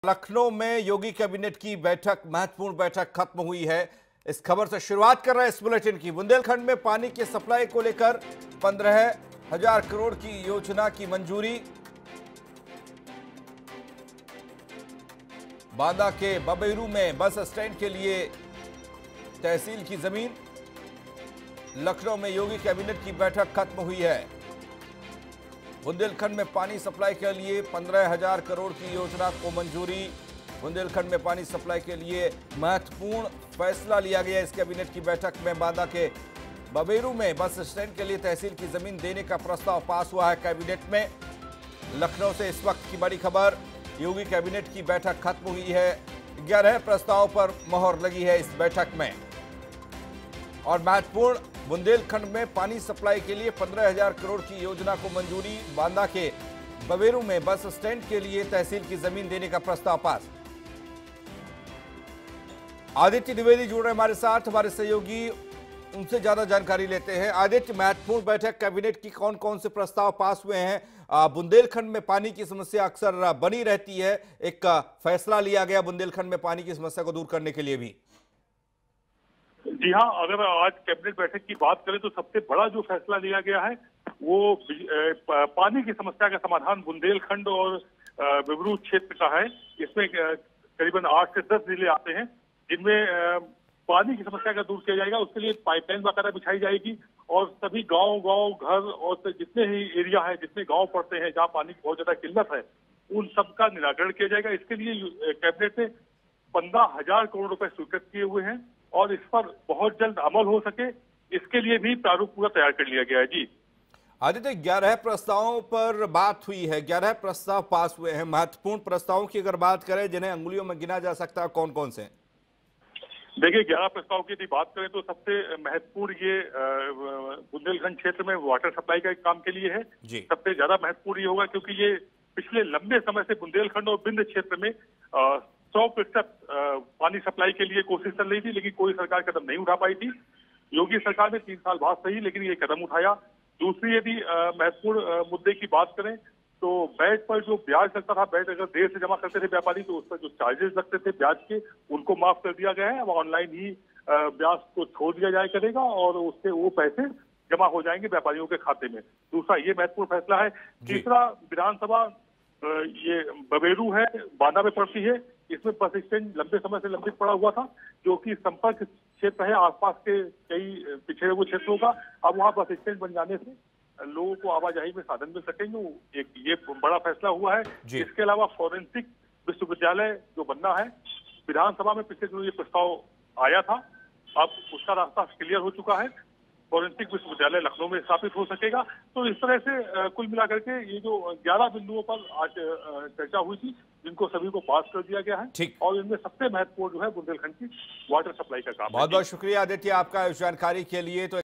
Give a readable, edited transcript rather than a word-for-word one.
लखनऊ में योगी कैबिनेट की बैठक, महत्वपूर्ण बैठक खत्म हुई है। इस खबर से शुरुआत कर रहे हैं इस बुलेटिन की। बुंदेलखंड में पानी की सप्लाई को लेकर 15,000 करोड़ की योजना की मंजूरी। बांदा के बबेरू में बस स्टैंड के लिए तहसील की जमीन। लखनऊ में योगी कैबिनेट की बैठक खत्म हुई है। बुंदेलखंड में पानी सप्लाई के लिए 15,000 करोड़ की योजना को मंजूरी। बुंदेलखंड में पानी सप्लाई के लिए महत्वपूर्ण फैसला लिया गया। इस कैबिनेट की बैठक में बांदा के बबेरू में बस स्टैंड के लिए तहसील की जमीन देने का प्रस्ताव पास हुआ है कैबिनेट में। लखनऊ से इस वक्त की बड़ी खबर, योगी कैबिनेट की बैठक खत्म हुई है। 11 प्रस्ताव पर मोहर लगी है इस बैठक में। और महत्वपूर्ण, बुंदेलखंड में पानी सप्लाई के लिए 15,000 करोड़ की योजना को मंजूरी। बांदा के बबेरू में बस स्टैंड के लिए तहसील की जमीन देने का प्रस्ताव पास। आदित्य द्विवेदी जुड़ रहे हमारे साथ, हमारे सहयोगी, उनसे ज्यादा जानकारी लेते हैं। आदित्य, महत्वपूर्ण बैठक कैबिनेट की, कौन कौन से प्रस्ताव पास हुए हैं? बुंदेलखंड में पानी की समस्या अक्सर बनी रहती है, एक फैसला लिया गया बुंदेलखंड में पानी की समस्या को दूर करने के लिए भी। जी हाँ, अगर आज कैबिनेट बैठक की बात करें तो सबसे बड़ा जो फैसला लिया गया है वो पानी की समस्या का समाधान बुंदेलखंड और बबेरू क्षेत्र का है। इसमें करीबन 8 से 10 जिले आते हैं जिनमें पानी की समस्या का दूर किया जाएगा। उसके लिए पाइपलाइन वगैरह बिछाई जाएगी और सभी गांव घर और जितने ही एरिया है, जितने गांव पड़ते हैं जहां पानी की बहुत ज्यादा किल्लत है, उन सब का निराकरण किया जाएगा। इसके लिए कैबिनेट ने 15,000 करोड़ रुपए स्वीकृत किए हुए हैं और इस पर बहुत जल्द अमल हो सके, इसके लिए भी प्रारूप पूरा तैयार कर लिया गया है। जी आदित्य, 11 प्रस्तावों पर बात हुई है, 11 प्रस्ताव पास हुए हैं। महत्वपूर्ण प्रस्तावों की अगर बात करें जिन्हें अंगुलियों में गिना जा सकता है, कौन कौन से? देखिए, 11 प्रस्ताव की यदि बात करें तो सबसे महत्वपूर्ण ये बुंदेलखंड क्षेत्र में वाटर सप्लाई का एक काम के लिए है। सबसे ज्यादा महत्वपूर्ण ये होगा क्योंकि ये पिछले लंबे समय से बुंदेलखंड और बिंद क्षेत्र में 100% पानी सप्लाई के लिए कोशिश चल रही थी, लेकिन कोई सरकार कदम नहीं उठा पाई थी। योगी सरकार ने 3 साल बाद सही, लेकिन ये कदम उठाया। दूसरी यदि महत्वपूर्ण मुद्दे की बात करें तो बैट पर जो ब्याज लगता था, बैट अगर देर से जमा करते थे व्यापारी तो उस पर जो चार्जेस लगते थे ब्याज के, उनको माफ कर दिया गया है। अब ऑनलाइन ही ब्याज को छोड़ दिया जाया करेगा और उससे वो पैसे जमा हो जाएंगे व्यापारियों के खाते में। दूसरा ये महत्वपूर्ण फैसला है। तीसरा, विधानसभा ये बबेरू है, बांदा में पड़ती है। इसमें बस स्टैंड लंबे समय से लंबित पड़ा हुआ था, जो कि संपर्क क्षेत्र है आसपास के कई पिछड़े हुए क्षेत्रों का। अब वहाँ बस स्टैंड बन जाने से लोगों को आवाजाही में साधन मिल सकेंगे। एक ये बड़ा फैसला हुआ है। इसके अलावा फॉरेंसिक विश्वविद्यालय जो बनना है, विधानसभा में पिछले दिनों ये प्रस्ताव आया था, अब उसका रास्ता क्लियर हो चुका है। फॉरेंसिक विश्वविद्यालय लखनऊ में स्थापित हो सकेगा। तो इस तरह से कुल मिलाकर के ये जो 11 बिंदुओं पर आज चर्चा हुई थी, जिनको सभी को पास कर दिया गया है और इनमें सबसे महत्वपूर्ण जो है बुंदेलखंड की वाटर सप्लाई का काम है। बहुत बहुत शुक्रिया आदित्य आपका इस जानकारी के लिए। तो